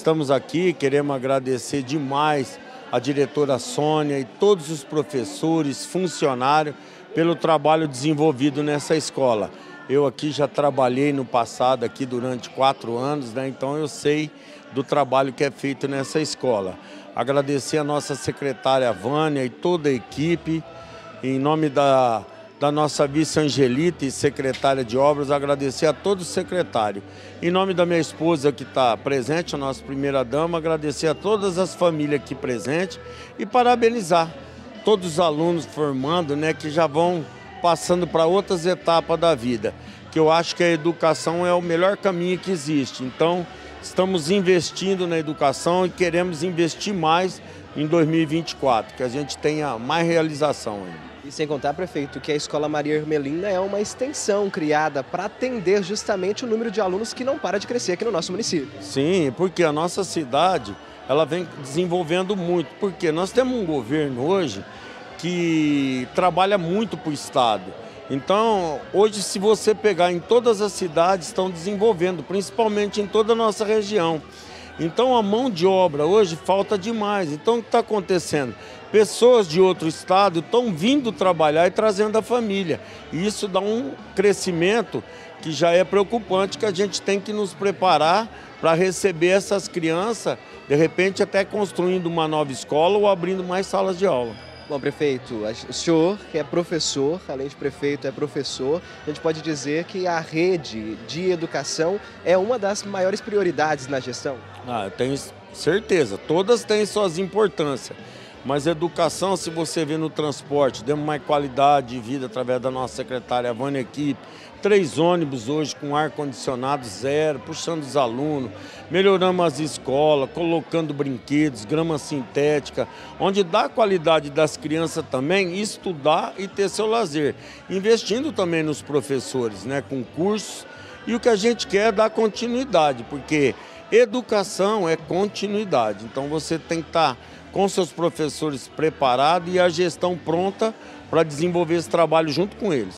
Estamos aqui, queremos agradecer demais a diretora Sônia e todos os professores, funcionários, pelo trabalho desenvolvido nessa escola. Eu aqui já trabalhei no passado aqui durante 4 anos, né? Então eu sei do trabalho que é feito nessa escola. Agradecer a nossa secretária Vânia e toda a equipe, em nome da nossa vice Angelita e secretária de obras, agradecer a todos os secretários. Em nome da minha esposa que está presente, a nossa primeira dama, agradecer a todas as famílias aqui presentes e parabenizar todos os alunos formando, né, que já vão passando para outras etapas da vida, que eu acho que a educação é o melhor caminho que existe. Então, estamos investindo na educação e queremos investir mais em 2024, que a gente tenha mais realização ainda. E sem contar, prefeito, que a Escola Maria Ermelina é uma extensão criada para atender justamente o número de alunos que não para de crescer aqui no nosso município. Sim, porque a nossa cidade ela vem desenvolvendo muito, porque nós temos um governo hoje que trabalha muito para o Estado. Então, hoje, se você pegar em todas as cidades, estão desenvolvendo, principalmente em toda a nossa região. Então, a mão de obra hoje falta demais. Então, o que está acontecendo? Pessoas de outro estado estão vindo trabalhar e trazendo a família. E isso dá um crescimento que já é preocupante, que a gente tem que nos preparar para receber essas crianças, de repente até construindo uma nova escola ou abrindo mais salas de aula. Bom, prefeito, o senhor que é professor, além de prefeito, é professor, a gente pode dizer que a rede de educação é uma das maiores prioridades na gestão? Eu tenho certeza, todas têm suas importâncias, mas educação, se você vê no transporte, demos mais qualidade de vida através da nossa secretária Vânia Equipe, 3 ônibus hoje com ar-condicionado 0, puxando os alunos, melhoramos as escolas, colocando brinquedos, grama sintética, onde dá qualidade das crianças também estudar e ter seu lazer. Investindo também nos professores, né, com cursos, e o que a gente quer é dar continuidade, porque educação é continuidade, então você tem que estar com seus professores preparados e a gestão pronta para desenvolver esse trabalho junto com eles.